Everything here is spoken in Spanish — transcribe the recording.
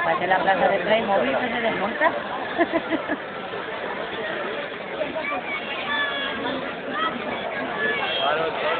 Parece la plaza de Playmobil que se desmonta. Claro,